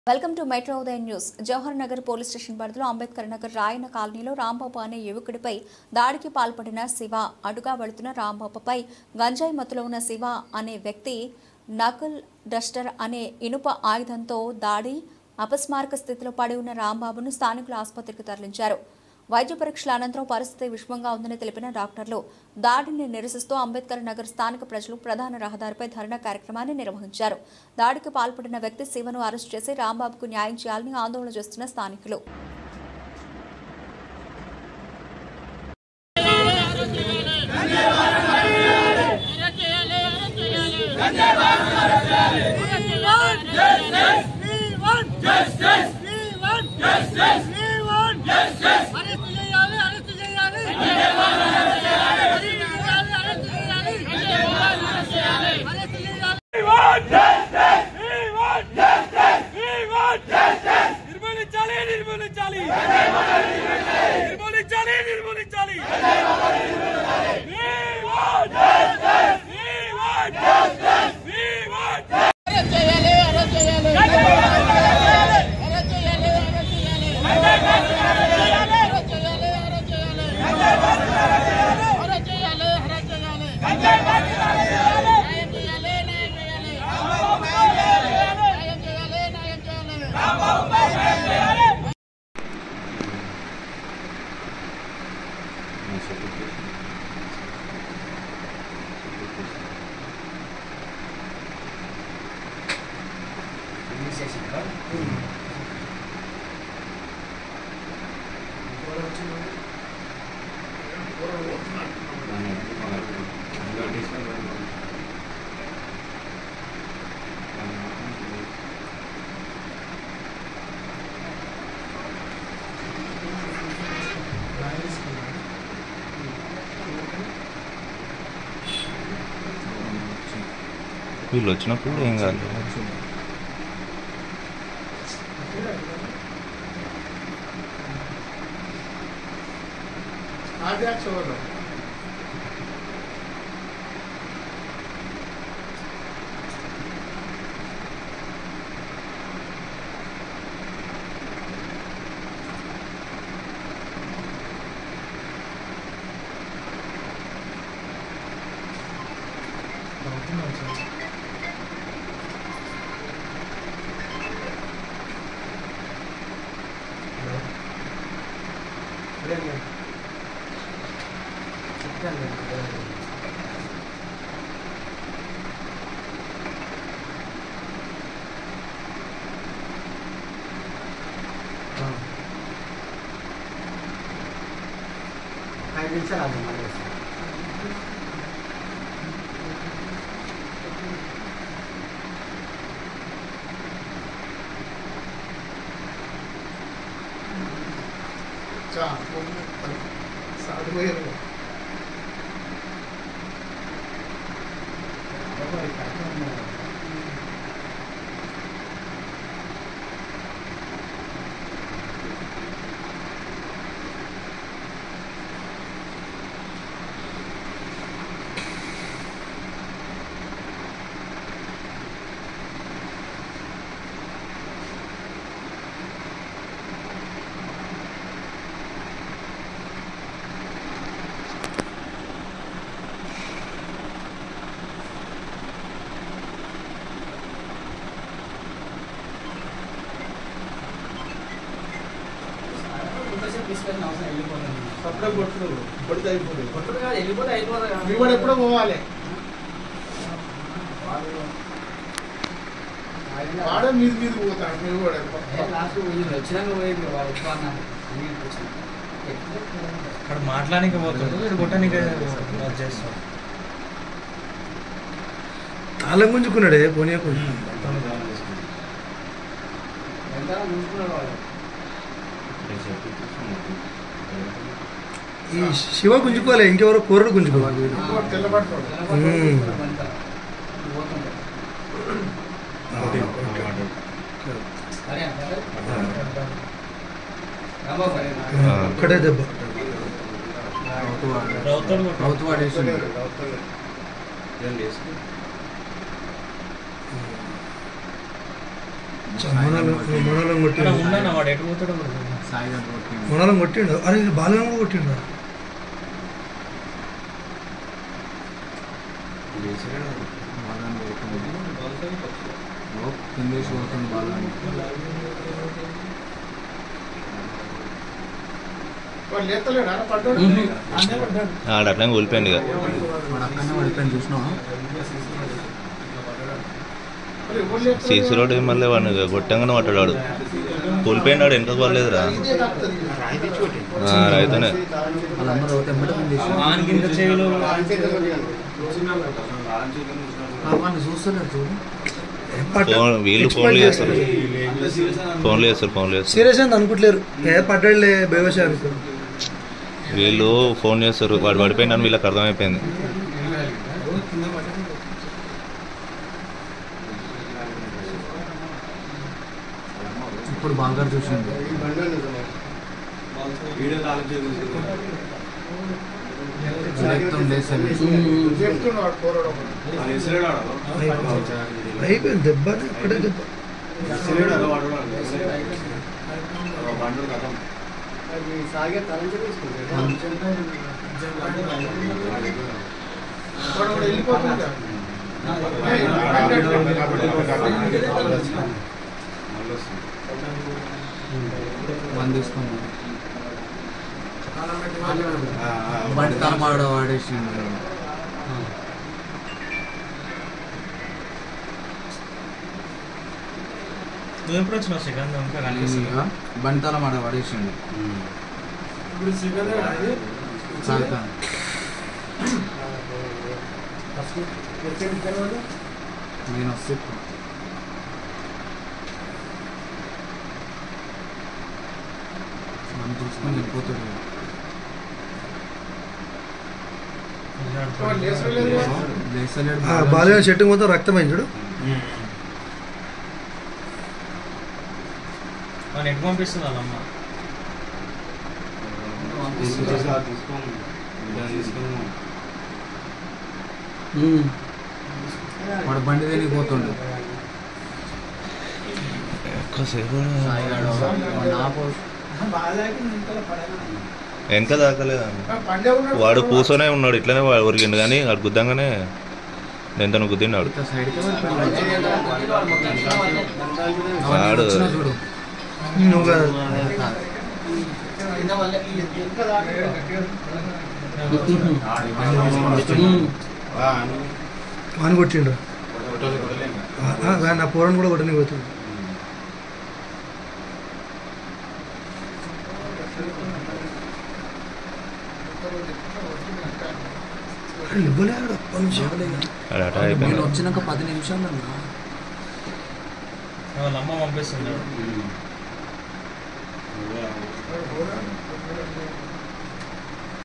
Welcome to metro Udaya news. Jawahar Nagar police station పరిధిలో అంబేద్కర్ నగర్ రాయన కాలనీలో రాంబాబు అనే యువకుడిపై దాడికి పాల్పడిన శివ, అడుగా వెళుతున్న రాంబాబుపై గంజాయి మత్తులో ఉన్న శివ అనే వ్యక్తి నకుల్ డస్టర్ అనే ఇనుప ఆయుధంతో దాడి అపస్మారక స్థితిలో పడి ఉన్న రాంబాబును స్థానికులు ఆసుపత్రికి తరలించారు. వైద్య పరీక్షల అనంతరం పరిస్థితి విషమంగా ఉందని తెలిపిన డాక్టర్లు దాడిని నిరసిస్తూ అంబేద్కర్ నగర్ స్థానిక ప్రజలు ప్రధాన రహదారిపై ధర్నా కార్యక్రమాన్ని నిర్వహించారు. దాడికి పాల్పడిన వ్యక్తి శివను అరెస్ట్ చేసి రాంబాబుకు న్యాయం చేయాలని ఆందోళన చేస్తున్న స్థానికులు వీళ్ళు వచ్చినప్పుడు ఏం కాదు. ఎప్పుడో పోవాలి వాడే మీద మీద పోతాడు. మీరు కూడా అక్కడ మాట్లాడానికి పోతుంది, వీడు కొట్టడానికి చేస్తాడు. తాళం గుంజుకున్నాడే పోనీయకుండా. ఈ శివ గుంజుకోలే, ఇంకెవరో కూరడు గుంజుకోవాలి. ఒక్కటే దెబ్బ మనోళ్ళం అక్కడ కొట్టిండు ఉన్నాను వాడు ఎటు పోతాడో కూడా తెలియదు. మనోళ్ళం కొట్టిండు. అరే బాగా కొట్టిండు. ఆడ అట్లా కూలిపోయింది ఇక. సీసీ రోడ్ మళ్ళీ వాడిని కొట్టంగానే పట్టాడు. కూలిపోయింది వాడు వెనక పోలేదురా. రైతునే వానికి ఇంత చెవిలో వీళ్ళు ఫోన్లు చేస్తారు. సీరియస్ అని అనుకుంటలేరు. పడ్డాడులే బేవశ అనుకో. వీళ్ళు ఫోన్ చేస్తారు. వాడు పడిపోయిందని వీళ్ళకి అర్థమైపోయింది. ఇప్పుడు బాగా చూసింది. అయిపోయింది దెబ్బ. అక్కడే దెబ్బ. బంద్ తీసుకున్నాం. బండి తలమాడ వాడేసి నువ్వు ఎప్పుడు వచ్చినావు శ్రీకాంత్? ఇంకా కనిపిస్తుంది. బండి తలమాడ వాడేసిండు. నేను వస్తే మనం చూసుకొని వెళ్ళిపోతాడు. బాగా చెట్టు మొత్తం రక్తమైంది చూడు. మనం ఎటు పంపిస్తుంది వాళ్ళమ్మ? వాడు బండి దేనికి పోతుండు. వెనక దాకలేదు. వాడు కూర్చొనే ఉన్నాడు. ఇట్లనే ఉరికిండు కానీ వాడు గుద్దంగానే ఎంత గుద్దిండు వాడు. నువ్వు వాని కొట్టిండు. నా పోరని కూడా కొట్టని పోతుంది. ఇవ్వలేడు అప్పటి నుంచి. నేను వచ్చినాక 10 నిమిషాలు వాళ్ళమ్మ పంపిస్తుంది.